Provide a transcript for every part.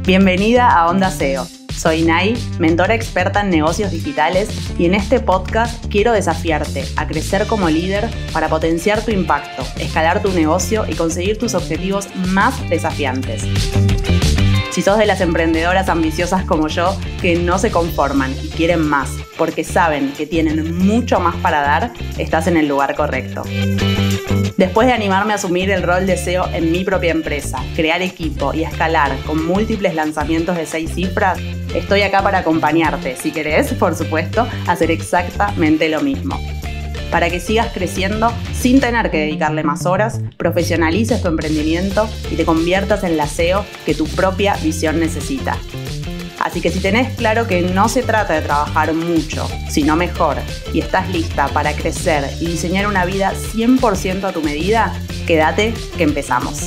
Bienvenida a Onda SEO. Soy Nay, mentora experta en negocios digitales, y en este podcast quiero desafiarte a crecer como líder para potenciar tu impacto, escalar tu negocio y conseguir tus objetivos más desafiantes. Si sos de las emprendedoras ambiciosas como yo, que no se conforman y quieren más, porque saben que tienen mucho más para dar, estás en el lugar correcto. Después de animarme a asumir el rol de SEO en mi propia empresa, crear equipo y escalar con múltiples lanzamientos de 6 cifras, estoy acá para acompañarte, si querés, por supuesto, a hacer exactamente lo mismo. Para que sigas creciendo sin tener que dedicarle más horas, profesionalices tu emprendimiento y te conviertas en la SEO que tu propia visión necesita. Así que si tenés claro que no se trata de trabajar mucho, sino mejor, y estás lista para crecer y diseñar una vida 100% a tu medida, quédate que empezamos.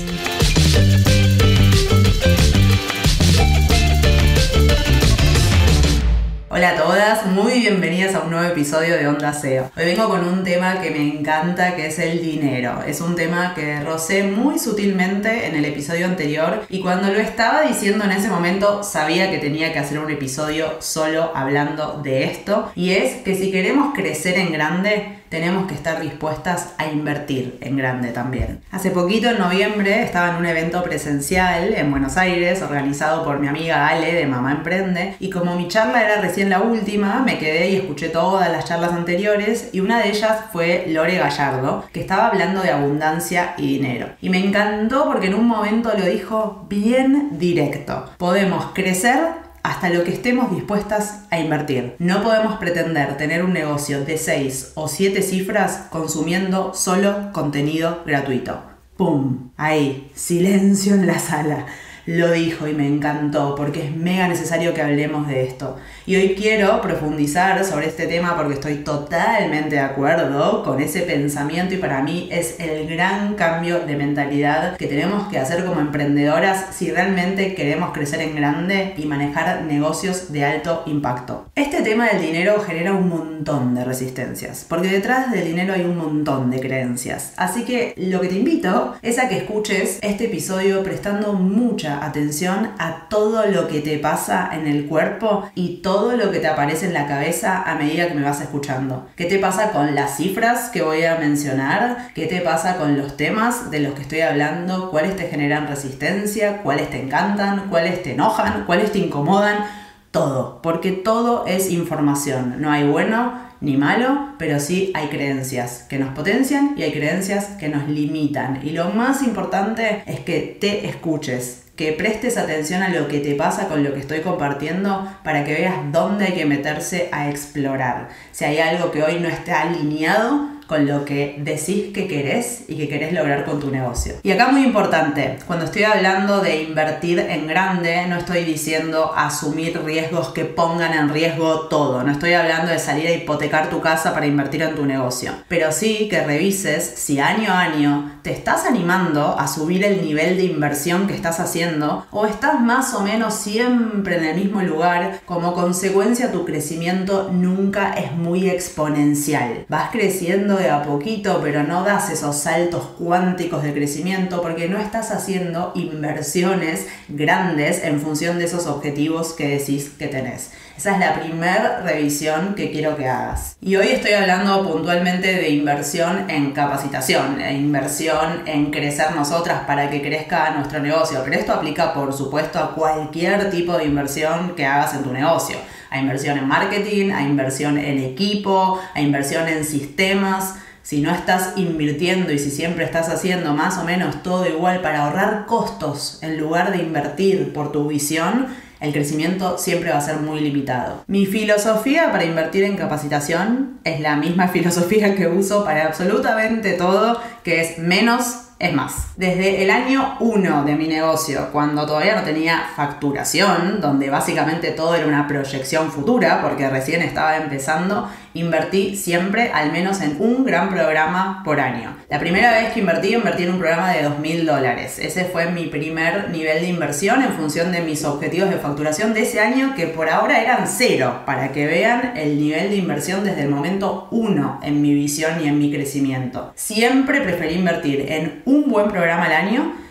Hola a todas, muy bienvenidas a un nuevo episodio de Onda SEO. Hoy vengo con un tema que me encanta, que es el dinero. Es un tema que rocé muy sutilmente en el episodio anterior, y cuando lo estaba diciendo en ese momento sabía que tenía que hacer un episodio solo hablando de esto, y es que si queremos crecer en grande, tenemos que estar dispuestas a invertir en grande también. Hace poquito, en noviembre, estaba en un evento presencial en Buenos Aires, organizado por mi amiga Ale de Mamá Emprende, y como mi charla era recién la última, me quedé y escuché todas las charlas anteriores, y una de ellas fue Lore Gallardo, que estaba hablando de abundancia y dinero. Y me encantó porque en un momento lo dijo bien directo. Podemos crecer hasta lo que estemos dispuestas a invertir. No podemos pretender tener un negocio de 6 o 7 cifras consumiendo solo contenido gratuito. ¡Pum! Ahí, silencio en la sala. Lo dijo y me encantó porque es mega necesario que hablemos de esto. Y hoy quiero profundizar sobre este tema porque estoy totalmente de acuerdo con ese pensamiento, y para mí es el gran cambio de mentalidad que tenemos que hacer como emprendedoras si realmente queremos crecer en grande y manejar negocios de alto impacto. Este tema del dinero genera un montón de resistencias, porque detrás del dinero hay un montón de creencias. Así que lo que te invito es a que escuches este episodio prestando mucha atención a todo lo que te pasa en el cuerpo y todo lo que te aparece en la cabeza a medida que me vas escuchando. ¿Qué te pasa con las cifras que voy a mencionar? ¿Qué te pasa con los temas de los que estoy hablando? ¿Cuáles te generan resistencia? ¿Cuáles te encantan? ¿Cuáles te enojan? ¿Cuáles te incomodan? Todo, porque todo es información. No hay bueno ni malo, pero sí hay creencias que nos potencian y hay creencias que nos limitan. Y lo más importante es que te escuches, que prestes atención a lo que te pasa con lo que estoy compartiendo para que veas dónde hay que meterse a explorar. Si hay algo que hoy no está alineado con lo que decís que querés y que querés lograr con tu negocio. Y acá muy importante, cuando estoy hablando de invertir en grande, no estoy diciendo asumir riesgos que pongan en riesgo todo. No estoy hablando de salir a hipotecar tu casa para invertir en tu negocio. Pero sí que revises si año a año te estás animando a subir el nivel de inversión que estás haciendo, o estás más o menos siempre en el mismo lugar. Como consecuencia, tu crecimiento nunca es muy exponencial. Vas creciendo de a poquito, pero no das esos saltos cuánticos de crecimiento porque no estás haciendo inversiones grandes en función de esos objetivos que decís que tenés. Esa es la primera revisión que quiero que hagas. Y hoy estoy hablando puntualmente de inversión en capacitación, e inversión en crecer nosotras para que crezca nuestro negocio. Pero esto aplica, por supuesto, a cualquier tipo de inversión que hagas en tu negocio. A inversión en marketing, a inversión en equipo, a inversión en sistemas. Si no estás invirtiendo y si siempre estás haciendo más o menos todo igual para ahorrar costos en lugar de invertir por tu visión, el crecimiento siempre va a ser muy limitado. Mi filosofía para invertir en capacitación es la misma filosofía que uso para absolutamente todo, que es menos es más. Desde el año 1 de mi negocio, cuando todavía no tenía facturación, donde básicamente todo era una proyección futura, porque recién estaba empezando, invertí siempre al menos en un gran programa por año. La primera vez que invertí en un programa de $2.000. Ese fue mi primer nivel de inversión en función de mis objetivos de facturación de ese año, que por ahora eran 0, para que vean el nivel de inversión desde el momento 1 en mi visión y en mi crecimiento. Siempre preferí invertir en un buen programa al año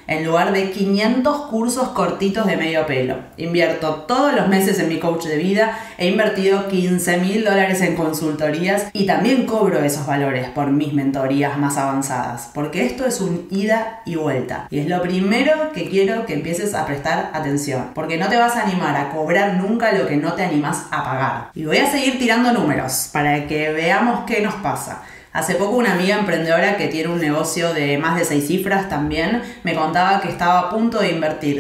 en lugar de 500 cursos cortitos de medio pelo. Invierto todos los meses en mi coach de vida, he invertido $15.000 en consultorías y también cobro esos valores por mis mentorías más avanzadas, porque esto es un ida y vuelta. Y es lo primero que quiero que empieces a prestar atención, porque no te vas a animar a cobrar nunca lo que no te animas a pagar. Y voy a seguir tirando números para que veamos qué nos pasa. Hace poco una amiga emprendedora que tiene un negocio de más de 6 cifras también me contaba que estaba a punto de invertir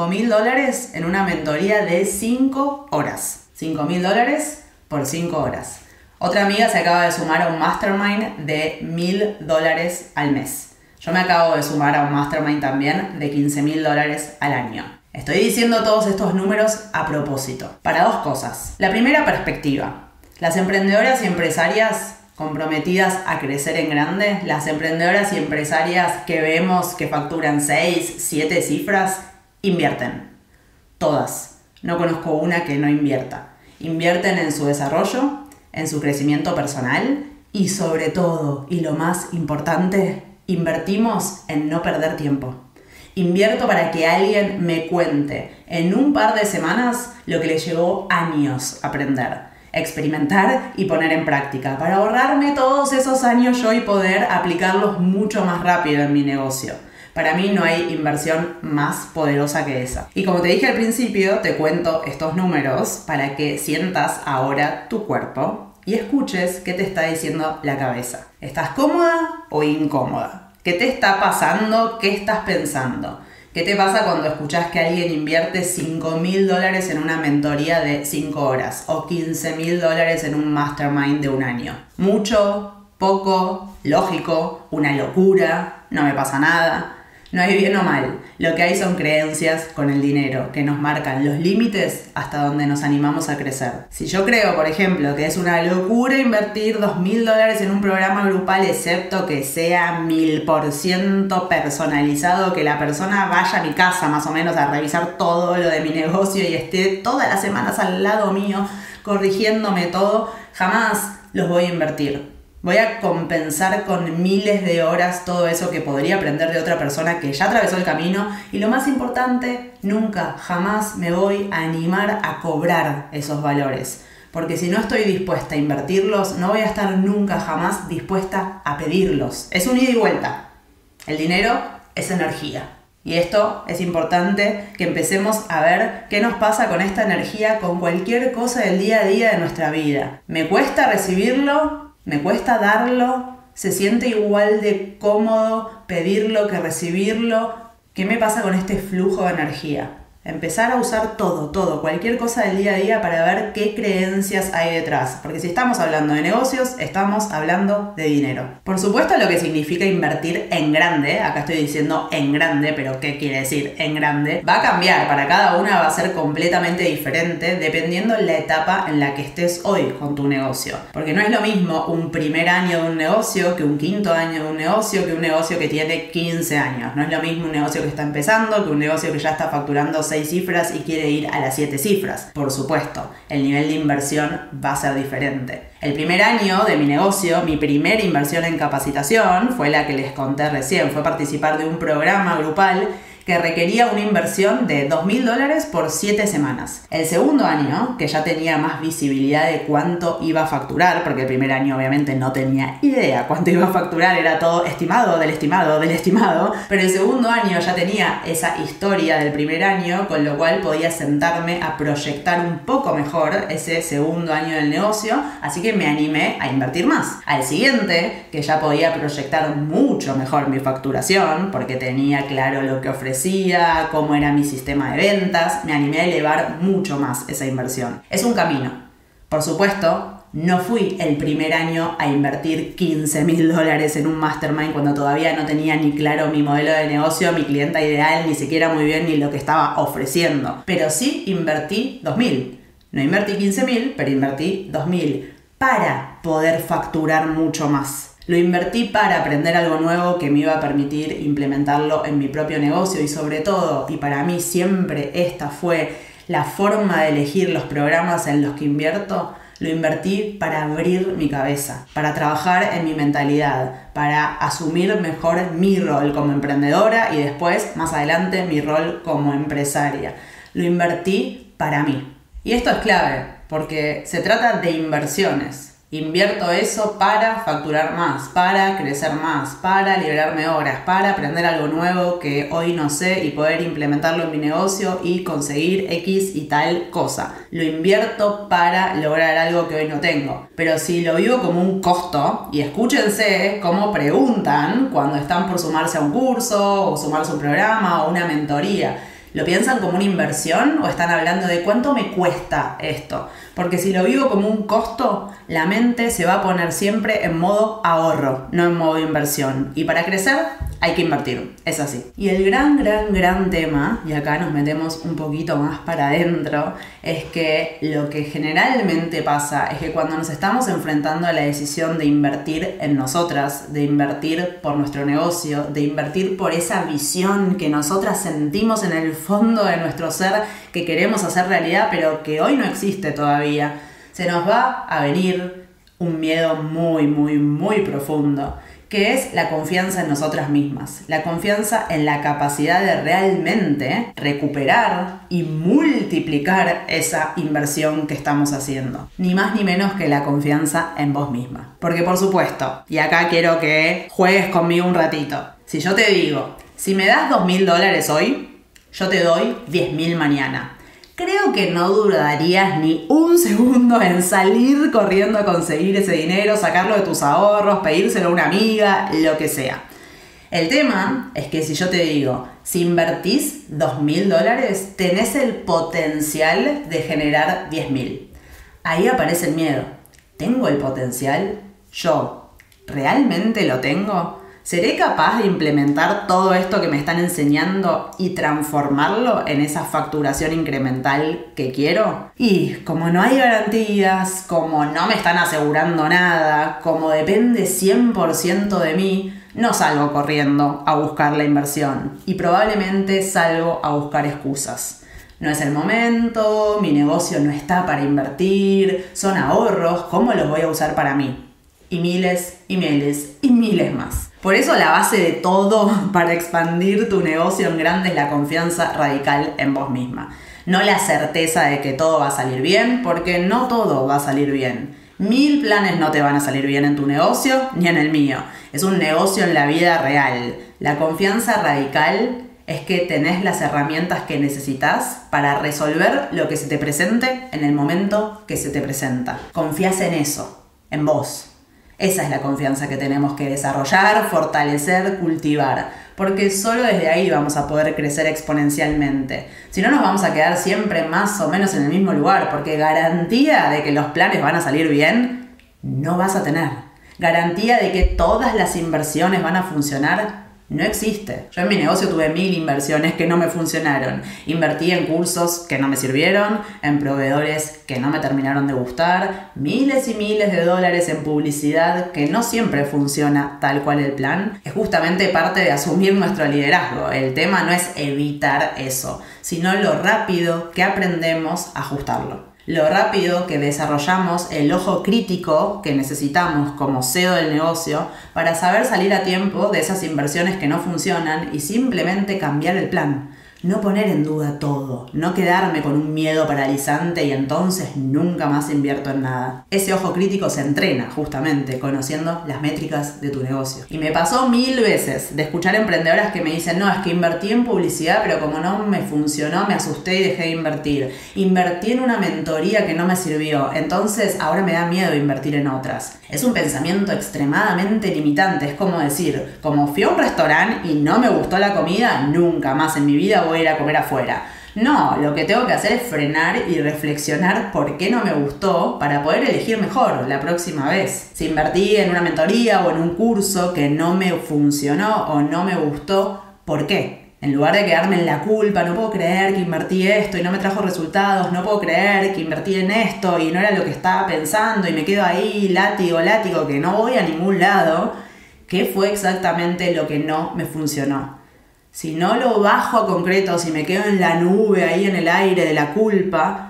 $5.000 en una mentoría de 5 horas. $5.000 por 5 horas. Otra amiga se acaba de sumar a un mastermind de $1.000 al mes. Yo me acabo de sumar a un mastermind también de $15.000 al año. Estoy diciendo todos estos números a propósito, para dos cosas. La primera, perspectiva. Las emprendedoras y empresarias comprometidas a crecer en grande, las emprendedoras y empresarias que vemos que facturan 6, 7 cifras, invierten. Todas. No conozco una que no invierta. Invierten en su desarrollo, en su crecimiento personal y sobre todo, y lo más importante, invertimos en no perder tiempo. Invierto para que alguien me cuente en un par de semanas lo que le llevó años aprender. Experimentar y poner en práctica para ahorrarme todos esos años yo y poder aplicarlos mucho más rápido en mi negocio. Para mí no hay inversión más poderosa que esa. Y como te dije al principio, te cuento estos números para que sientas ahora tu cuerpo y escuches qué te está diciendo la cabeza. ¿Estás cómoda o incómoda? ¿Qué te está pasando? ¿Qué estás pensando? ¿Qué te pasa cuando escuchás que alguien invierte $5.000 en una mentoría de 5 horas o $15.000 en un mastermind de un año? ¿Mucho? ¿Poco? ¿Lógico? ¿Una locura? ¿No me pasa nada? No hay bien o mal. Lo que hay son creencias con el dinero que nos marcan los límites hasta donde nos animamos a crecer. Si yo creo, por ejemplo, que es una locura invertir $2.000 en un programa grupal, excepto que sea 1000% personalizado, que la persona vaya a mi casa más o menos a revisar todo lo de mi negocio y esté todas las semanas al lado mío corrigiéndome todo, jamás los voy a invertir. Voy a compensar con miles de horas todo eso que podría aprender de otra persona que ya atravesó el camino y lo más importante, nunca, jamás me voy a animar a cobrar esos valores. Porque si no estoy dispuesta a invertirlos, no voy a estar nunca, jamás dispuesta a pedirlos. Es un ida y vuelta. El dinero es energía. Y esto es importante que empecemos a ver qué nos pasa con esta energía, con cualquier cosa del día a día de nuestra vida. ¿Me cuesta recibirlo? ¿Me cuesta darlo? ¿Se siente igual de cómodo pedirlo que recibirlo? ¿Qué me pasa con este flujo de energía? Empezar a usar todo, cualquier cosa del día a día para ver qué creencias hay detrás. Porque si estamos hablando de negocios, estamos hablando de dinero. Por supuesto lo que significa invertir en grande, acá estoy diciendo en grande, pero ¿qué quiere decir en grande? Va a cambiar, para cada una va a ser completamente diferente dependiendo la etapa en la que estés hoy con tu negocio. Porque no es lo mismo un primer año de un negocio que un quinto año de un negocio que un negocio que tiene 15 años. No es lo mismo un negocio que está empezando que un negocio que ya está facturando 6 cifras y quiere ir a las 7 cifras. Por supuesto, el nivel de inversión va a ser diferente. El primer año de mi negocio, mi primera inversión en capacitación fue la que les conté recién, fue participar de un programa grupal que requería una inversión de $2.000 por 7 semanas. El segundo año, que ya tenía más visibilidad de cuánto iba a facturar, porque el primer año obviamente no tenía idea cuánto iba a facturar, era todo estimado, del estimado, pero el segundo año ya tenía esa historia del primer año, con lo cual podía sentarme a proyectar un poco mejor ese segundo año del negocio, así que me animé a invertir más. Al siguiente, que ya podía proyectar mucho mejor mi facturación, porque tenía claro lo que ofrecía, cómo era mi sistema de ventas, me animé a elevar mucho más esa inversión. Es un camino. Por supuesto, no fui el primer año a invertir $15.000 en un mastermind cuando todavía no tenía ni claro mi modelo de negocio, mi clienta ideal, ni siquiera muy bien ni lo que estaba ofreciendo. Pero sí invertí $2.000. No invertí $15.000, pero invertí $2.000 para poder facturar mucho más. Lo invertí para aprender algo nuevo que me iba a permitir implementarlo en mi propio negocio y sobre todo, y para mí siempre esta fue la forma de elegir los programas en los que invierto, Lo invertí para abrir mi cabeza, para trabajar en mi mentalidad, para asumir mejor mi rol como emprendedora y después, más adelante, mi rol como empresaria. Lo invertí para mí. Y esto es clave, porque se trata de inversiones. Invierto eso para facturar más, para crecer más, para liberarme horas, para aprender algo nuevo que hoy no sé y poder implementarlo en mi negocio y conseguir X y tal cosa. Lo invierto para lograr algo que hoy no tengo. Pero si lo vivo como un costo, y escúchense cómo preguntan cuando están por sumarse a un curso o sumarse a un programa o una mentoría. ¿Lo piensan como una inversión o están hablando de cuánto me cuesta esto? Porque si lo vivo como un costo, la mente se va a poner siempre en modo ahorro, no en modo inversión. Y para crecer hay que invertir, es así. Y el gran tema, y acá nos metemos un poquito más para adentro, es que lo que generalmente pasa es que cuando nos estamos enfrentando a la decisión de invertir en nosotras, de invertir por nuestro negocio, de invertir por esa visión que nosotras sentimos en el fondo de nuestro ser que queremos hacer realidad, pero que hoy no existe todavía, se nos va a venir un miedo muy profundo, que es la confianza en nosotras mismas, la confianza en la capacidad de realmente recuperar y multiplicar esa inversión que estamos haciendo. Ni más ni menos que la confianza en vos misma. Porque por supuesto, y acá quiero que juegues conmigo un ratito, si yo te digo, si me das $2.000 hoy, yo te doy 10.000 mañana. Creo que no dudarías ni un segundo en salir corriendo a conseguir ese dinero, sacarlo de tus ahorros, pedírselo a una amiga, lo que sea. El tema es que si yo te digo, si invertís $2.000, tenés el potencial de generar 10.000. Ahí aparece el miedo. ¿Tengo el potencial? ¿Yo realmente lo tengo? ¿Seré capaz de implementar todo esto que me están enseñando y transformarlo en esa facturación incremental que quiero? Y como no hay garantías, como no me están asegurando nada, como depende 100% de mí, no salgo corriendo a buscar la inversión y probablemente salgo a buscar excusas. No es el momento, mi negocio no está para invertir, son ahorros, ¿cómo los voy a usar para mí? Y miles más. Por eso la base de todo para expandir tu negocio en grande es la confianza radical en vos misma. No la certeza de que todo va a salir bien, porque no todo va a salir bien. 1000 planes no te van a salir bien en tu negocio ni en el mío. Es un negocio en la vida real. La confianza radical es que tenés las herramientas que necesitas para resolver lo que se te presente en el momento que se te presenta. Confías en eso, en vos. Esa es la confianza que tenemos que desarrollar, fortalecer, cultivar, porque solo desde ahí vamos a poder crecer exponencialmente. Si no, nos vamos a quedar siempre más o menos en el mismo lugar, porque garantía de que los planes van a salir bien, no vas a tener. Garantía de que todas las inversiones van a funcionar, no existe. Yo en mi negocio tuve 1000 inversiones que no me funcionaron. Invertí en cursos que no me sirvieron, en proveedores que no me terminaron de gustar, miles y miles de dólares en publicidad que no siempre funciona tal cual el plan. Es justamente parte de asumir nuestro liderazgo. El tema no es evitar eso, sino lo rápido que aprendemos a ajustarlo. Lo rápido que desarrollamos el ojo crítico que necesitamos como CEO del negocio para saber salir a tiempo de esas inversiones que no funcionan y simplemente cambiar el plan. No poner en duda todo, no quedarme con un miedo paralizante y entonces nunca más invierto en nada. Ese ojo crítico se entrena justamente conociendo las métricas de tu negocio. Y me pasó 1000 veces de escuchar emprendedoras que me dicen, no, es que invertí en publicidad, pero como no me funcionó, me asusté y dejé de invertir. Invertí en una mentoría que no me sirvió, entonces ahora me da miedo invertir en otras. Es un pensamiento extremadamente limitante, es como decir, como fui a un restaurante y no me gustó la comida, nunca más en mi vida voy a ir a comer afuera. No, lo que tengo que hacer es frenar y reflexionar por qué no me gustó para poder elegir mejor la próxima vez. Si invertí en una mentoría o en un curso que no me funcionó o no me gustó, ¿por qué? En lugar de quedarme en la culpa, no puedo creer que invertí esto y no me trajo resultados, no puedo creer que invertí en esto y no era lo que estaba pensando y me quedo ahí látigo, que no voy a ningún lado, ¿qué fue exactamente lo que no me funcionó? Si no lo bajo a concreto, si me quedo en la nube ahí en el aire de la culpa,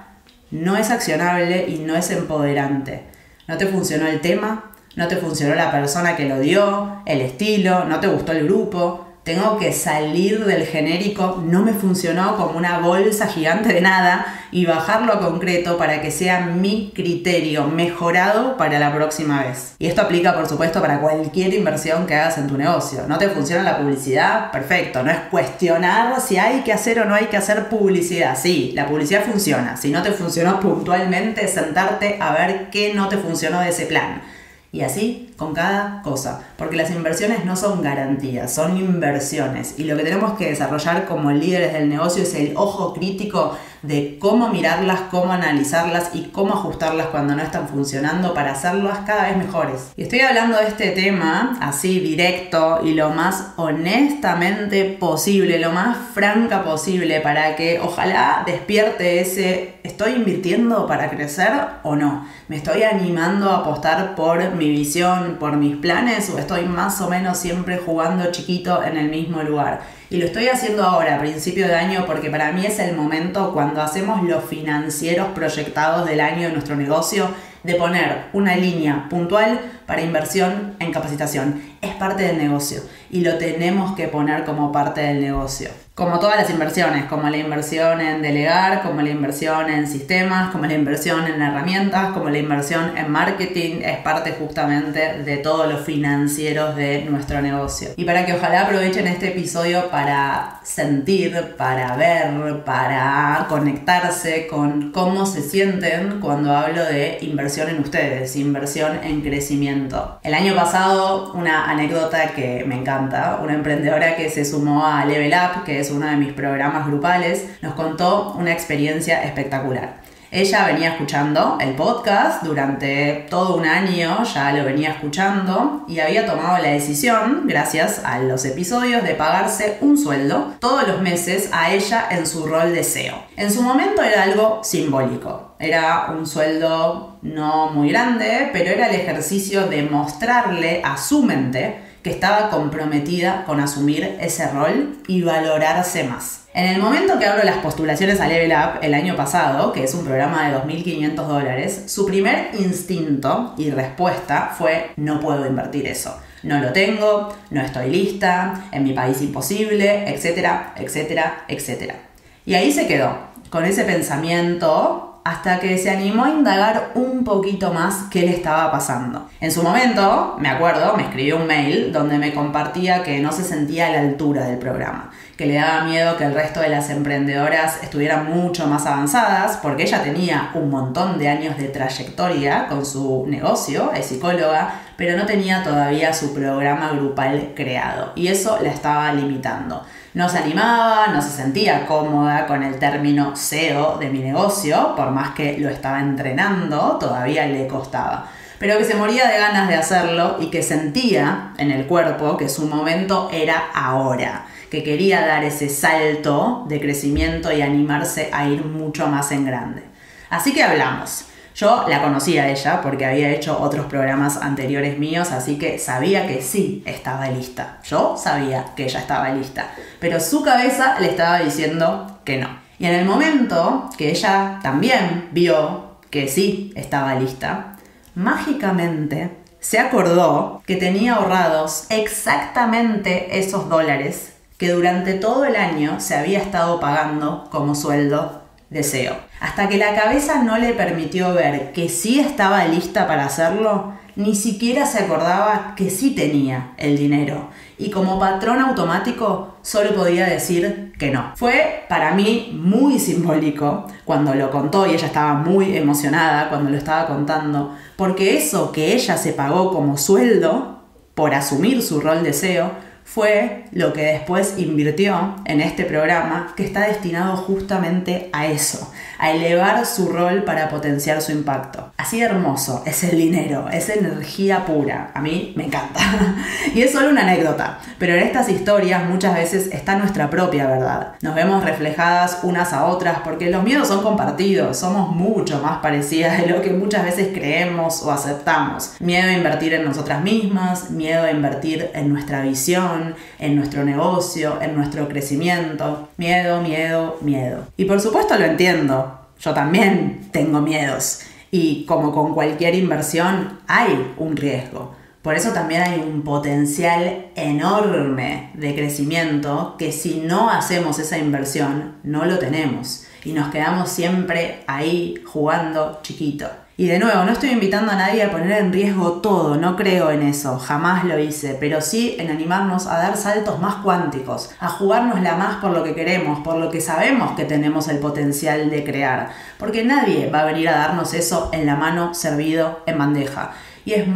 no es accionable y no es empoderante. No te funcionó el tema, no te funcionó la persona que lo dio, el estilo, no te gustó el grupo. Tengo que salir del genérico, no me funcionó, como una bolsa gigante de nada, y bajarlo a concreto para que sea mi criterio mejorado para la próxima vez. Y esto aplica, por supuesto, para cualquier inversión que hagas en tu negocio. ¿No te funciona la publicidad? Perfecto. No es cuestionar si hay que hacer o no hay que hacer publicidad. Sí, la publicidad funciona. Si no te funcionó puntualmente, sentarte a ver qué no te funcionó de ese plan. Y así con cada cosa, porque las inversiones no son garantías, son inversiones. Y lo que tenemos que desarrollar como líderes del negocio es el ojo crítico de cómo mirarlas, cómo analizarlas y cómo ajustarlas cuando no están funcionando para hacerlas cada vez mejores. Y estoy hablando de este tema así directo y lo más honestamente posible, lo más franca posible, para que ojalá despierte ese ¿estoy invirtiendo para crecer o no? ¿Me estoy animando a apostar por mi visión, por mis planes, o estoy más o menos siempre jugando chiquito en el mismo lugar? Y lo estoy haciendo ahora, a principio de año, porque para mí es el momento, cuando hacemos los financieros proyectados del año de nuestro negocio, de poner una línea puntual para inversión en capacitación. Es parte del negocio y lo tenemos que poner como parte del negocio. Como todas las inversiones, como la inversión en delegar, como la inversión en sistemas, como la inversión en herramientas, como la inversión en marketing, es parte justamente de todos los financieros de nuestro negocio. Y para que ojalá aprovechen este episodio para sentir, para ver, para conectarse con cómo se sienten cuando hablo de inversión en ustedes, inversión en crecimiento. El año pasado, una anécdota que me encanta, una emprendedora que se sumó a Level Up, que es uno de mis programas grupales, nos contó una experiencia espectacular. Ella venía escuchando el podcast durante todo un año, ya lo venía escuchando, y había tomado la decisión, gracias a los episodios, de pagarse un sueldo todos los meses a ella en su rol de SEO. En su momento era algo simbólico, era un sueldo no muy grande, pero era el ejercicio de mostrarle a su mente que estaba comprometida con asumir ese rol y valorarse más. En el momento que abro las postulaciones a Level Up el año pasado, que es un programa de $2.500, su primer instinto y respuesta fue: no puedo invertir eso. No lo tengo, no estoy lista, en mi país imposible, etcétera, etcétera, etcétera. Y ahí se quedó, con ese pensamiento, hasta que se animó a indagar un poquito más qué le estaba pasando. En su momento, me acuerdo, me escribió un mail donde me compartía que no se sentía a la altura del programa, que le daba miedo que el resto de las emprendedoras estuvieran mucho más avanzadas, porque ella tenía un montón de años de trayectoria con su negocio, es psicóloga, pero no tenía todavía su programa grupal creado, y eso la estaba limitando. No se animaba, no se sentía cómoda con el término SEO de mi negocio, por más que lo estaba entrenando, todavía le costaba. Pero que se moría de ganas de hacerlo y que sentía en el cuerpo que su momento era ahora, que quería dar ese salto de crecimiento y animarse a ir mucho más en grande. Así que hablamos. Yo la conocía a ella porque había hecho otros programas anteriores míos, así que sabía que sí estaba lista. Yo sabía que ella estaba lista, pero su cabeza le estaba diciendo que no. Y en el momento que ella también vio que sí estaba lista, mágicamente se acordó que tenía ahorrados exactamente esos dólares que durante todo el año se había estado pagando como sueldo de SEO. Hasta que la cabeza no le permitió ver que sí estaba lista para hacerlo, ni siquiera se acordaba que sí tenía el dinero. Y como patrón automático, solo podía decir que no. Fue para mí muy simbólico cuando lo contó, y ella estaba muy emocionada cuando lo estaba contando, porque eso que ella se pagó como sueldo por asumir su rol de SEO fue lo que después invirtió en este programa, que está destinado justamente a eso, a elevar su rol para potenciar su impacto. Así de hermoso es el dinero, es energía pura. A mí me encanta. Y es solo una anécdota, pero en estas historias muchas veces está nuestra propia verdad. Nos vemos reflejadas unas a otras porque los miedos son compartidos, somos mucho más parecidas de lo que muchas veces creemos o aceptamos. Miedo a invertir en nosotras mismas, miedo a invertir en nuestra visión, en nuestro negocio, en nuestro crecimiento. Miedo, miedo, miedo. Y por supuesto lo entiendo. Yo también tengo miedos. Y como con cualquier inversión, hay un riesgo. Por eso también hay un potencial enorme de crecimiento que si no hacemos esa inversión, no lo tenemos. Y nos quedamos siempre ahí jugando chiquito. Y de nuevo, no estoy invitando a nadie a poner en riesgo todo, no creo en eso, jamás lo hice, pero sí en animarnos a dar saltos más cuánticos, a jugárnosla más por lo que queremos, por lo que sabemos que tenemos el potencial de crear, porque nadie va a venir a darnos eso en la mano, servido, en bandeja. Y es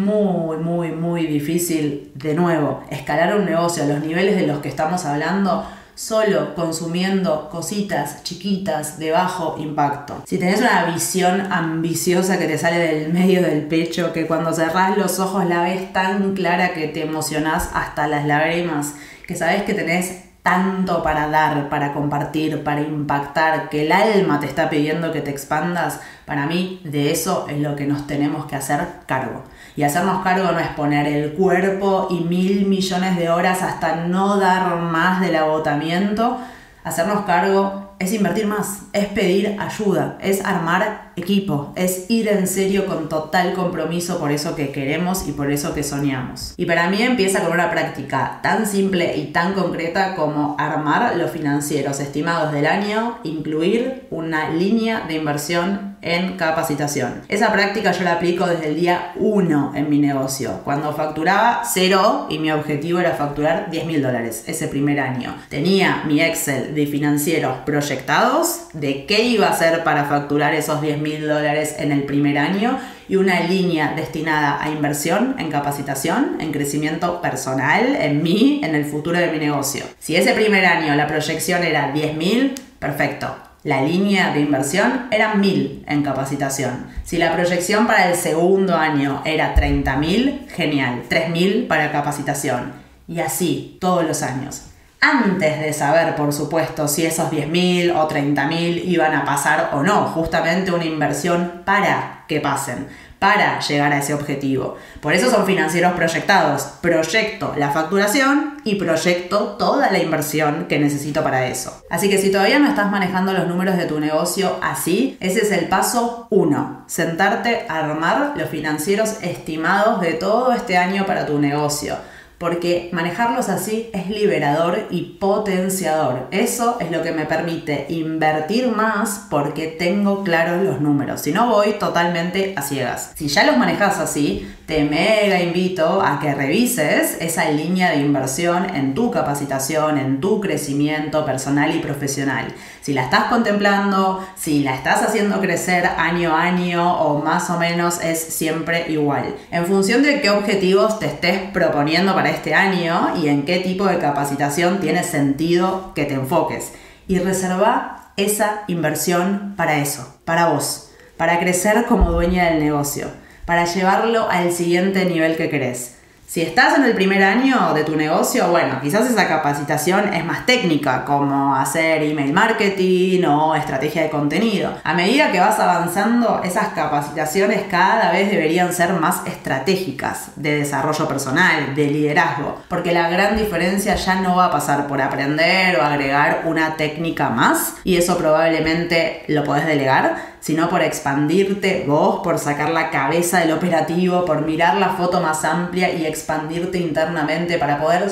muy difícil, de nuevo, escalar un negocio a los niveles de los que estamos hablando solo consumiendo cositas chiquitas de bajo impacto. Si tenés una visión ambiciosa que te sale del medio del pecho, que cuando cerrás los ojos la ves tan clara que te emocionás hasta las lágrimas, que sabés que tenés tanto para dar, para compartir, para impactar, que el alma te está pidiendo que te expandas, para mí de eso es lo que nos tenemos que hacer cargo. Y hacernos cargo no es poner el cuerpo y 1.000 millones de horas hasta no dar más del agotamiento. Hacernos cargo es invertir más, es pedir ayuda, es armar equipo, es ir en serio con total compromiso por eso que queremos y por eso que soñamos. Y para mí empieza con una práctica tan simple y tan concreta como armar los financieros estimados del año, incluir una línea de inversión en capacitación. Esa práctica yo la aplico desde el día 1 en mi negocio, cuando facturaba 0 y mi objetivo era facturar $10.000 ese primer año. Tenía mi Excel de financieros proyectados de qué iba a hacer para facturar esos $10.000 en el primer año y una línea destinada a inversión en capacitación, en crecimiento personal, en mí, en el futuro de mi negocio. Si ese primer año la proyección era 10.000, perfecto. La línea de inversión era 1.000 en capacitación. Si la proyección para el segundo año era 30.000, genial, 3.000 para capacitación. Y así, todos los años. Antes de saber, por supuesto, si esos 10.000 o 30.000 iban a pasar o no. Justamente una inversión para que pasen, para llegar a ese objetivo. Por eso son financieros proyectados. Proyecto la facturación y proyecto toda la inversión que necesito para eso. Así que si todavía no estás manejando los números de tu negocio así, ese es el paso 1. Sentarte a armar los financieros estimados de todo este año para tu negocio. Porque manejarlos así es liberador y potenciador. Eso es lo que me permite invertir más porque tengo claros los números. Si no, voy totalmente a ciegas. Si ya los manejas así, te mega invito a que revises esa línea de inversión en tu capacitación, en tu crecimiento personal y profesional. Si la estás contemplando, si la estás haciendo crecer año a año o más o menos es siempre igual. En función de qué objetivos te estés proponiendo para este año y en qué tipo de capacitación tiene sentido que te enfoques. Y reserva esa inversión para eso, para vos, para crecer como dueña del negocio, para llevarlo al siguiente nivel que querés. Si estás en el primer año de tu negocio, bueno, quizás esa capacitación es más técnica, como hacer email marketing o estrategia de contenido. A medida que vas avanzando, esas capacitaciones cada vez deberían ser más estratégicas, de desarrollo personal, de liderazgo, porque la gran diferencia ya no va a pasar por aprender o agregar una técnica más, y eso probablemente lo podés delegar, sino por expandirte vos, por sacar la cabeza del operativo, por mirar la foto más amplia y expandirte internamente para poder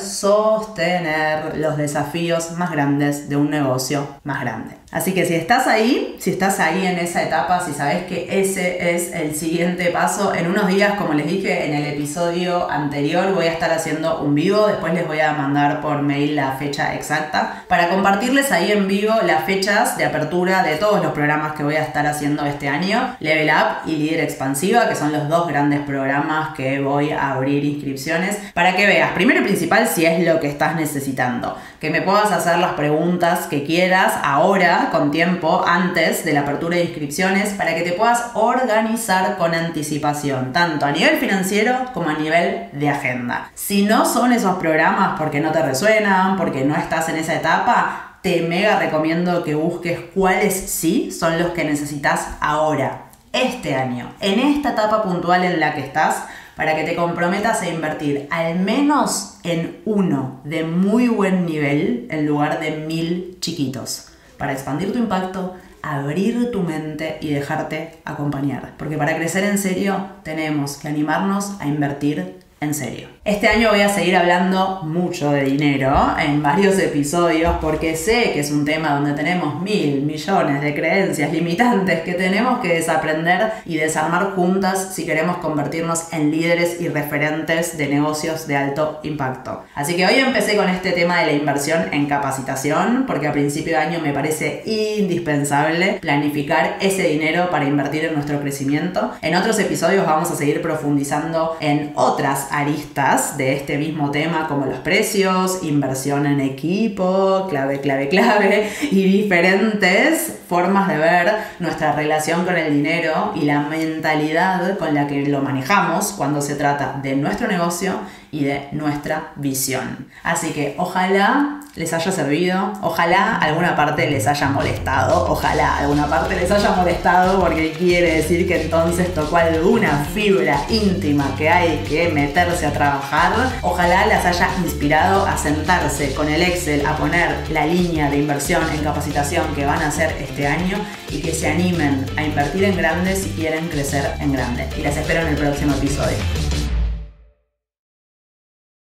sostener los desafíos más grandes de un negocio más grande. Así que si estás ahí en esa etapa, si sabes que ese es el siguiente paso, en unos días, como les dije en el episodio anterior, voy a estar haciendo un vivo, después les voy a mandar por mail la fecha exacta, para compartirles ahí en vivo las fechas de apertura de todos los programas que voy a estar haciendo este año, Level Up y Líder Expansiva, que son los dos grandes programas que voy a abrir inscripciones, para que veas, primero y principal, si es lo que estás necesitando, que me puedas hacer las preguntas que quieras ahora, con tiempo, antes de la apertura de inscripciones, para que te puedas organizar con anticipación, tanto a nivel financiero como a nivel de agenda. Si no son esos programas porque no te resuenan, porque no estás en esa etapa, te mega recomiendo que busques cuáles sí son los que necesitas ahora, este año, en esta etapa puntual en la que estás, para que te comprometas a invertir al menos en uno de muy buen nivel en lugar de 1.000 chiquitos, para expandir tu impacto, abrir tu mente y dejarte acompañar. Porque para crecer en serio tenemos que animarnos a invertir en serio. Este año voy a seguir hablando mucho de dinero en varios episodios porque sé que es un tema donde tenemos 1.000 millones de creencias limitantes que tenemos que desaprender y desarmar juntas si queremos convertirnos en líderes y referentes de negocios de alto impacto. Así que hoy empecé con este tema de la inversión en capacitación porque a principio de año me parece indispensable planificar ese dinero para invertir en nuestro crecimiento. En otros episodios vamos a seguir profundizando en otras aristas de este mismo tema como los precios, inversión en equipo, clave y diferentes formas de ver nuestra relación con el dinero y la mentalidad con la que lo manejamos cuando se trata de nuestro negocio y de nuestra visión. Así que ojalá les haya servido, ojalá alguna parte les haya molestado, porque quiere decir que entonces tocó alguna fibra íntima que hay que meterse a trabajar. Ojalá las haya inspirado a sentarse con el Excel a poner la línea de inversión en capacitación que van a hacer este año y que se animen a invertir en grande si quieren crecer en grande. Y las espero en el próximo episodio.